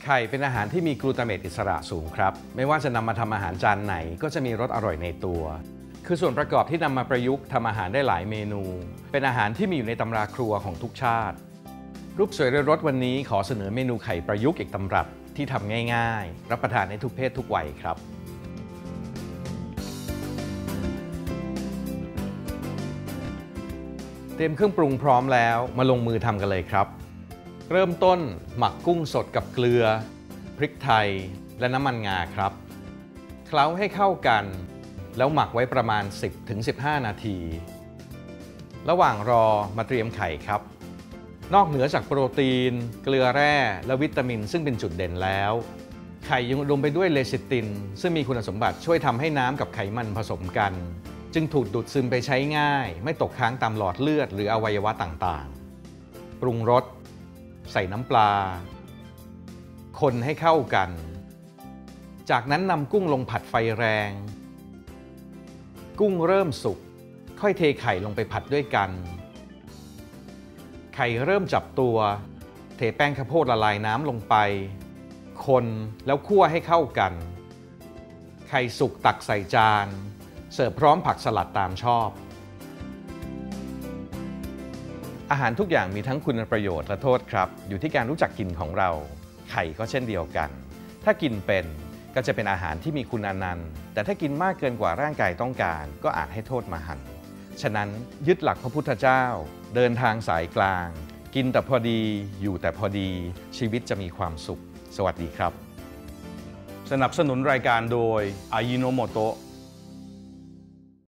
ข่เป็นอาหารที่มีกลูตาเมตอิสระสูงครับไม่ว่าจะนำมาทำอาหารจานไหนก็จะมีรสอร่อยในตัวคือส่วนประกอบที่นำมาประยุกต์ทำอาหารได้หลายเมนูเป็นอาหารที่มีอยู่ในตำราครัวของทุกชาติรูปสวยเรือนรสวันนี้ขอเสนอเมนูไข่ประยุกต์อีกตำรับที่ทำง่ายๆรับประทานได้ทุกเพศทุกวัยครับเตรียมเครื่องปรุงพร้อมแล้วมาลงมือทำกันเลยครับเริ่มต้นหมักกุ้งสดกับเกลือพริกไทยและน้ำมันงาครับเคล้าให้เข้ากันแล้วหมักไว้ประมาณ 10-15 นาทีระหว่างรอมาเตรียมไข่ครับนอกเหนือจากโปรตีนเกลือแร่และวิตามินซึ่งเป็นจุดเด่นแล้วไข่ยังอุดมไปด้วยเลซิตินซึ่งมีคุณสมบัติช่วยทำให้น้ำกับไขมันผสมกันจึงถูกดูดซึมไปใช้ง่ายไม่ตกค้างตามหลอดเลือดหรืออวัยวะต่างๆปรุงรสใส่น้ำปลาคนให้เข้ากันจากนั้นนำกุ้งลงผัดไฟแรงกุ้งเริ่มสุกค่อยเทไข่ลงไปผัดด้วยกันไข่เริ่มจับตัวเทแป้งข้าวโพดละลายน้ำลงไปคนแล้วคั่วให้เข้ากันไข่สุกตักใส่จานเสิร์ฟพร้อมผักสลัดตามชอบอาหารทุกอย่างมีทั้งคุณประโยชน์และโทษครับอยู่ที่การรู้จักกินของเราไข่ก็เช่นเดียวกันถ้ากินเป็นก็จะเป็นอาหารที่มีคุณอนันต์แต่ถ้ากินมากเกินกว่าร่างกายต้องการก็อาจให้โทษมหันต์ฉะนั้นยึดหลักพระพุทธเจ้าเดินทางสายกลางกินแต่พอดีอยู่แต่พอดีชีวิตจะมีความสุขสวัสดีครับสนับสนุนรายการโดยอายิโนโมโตะ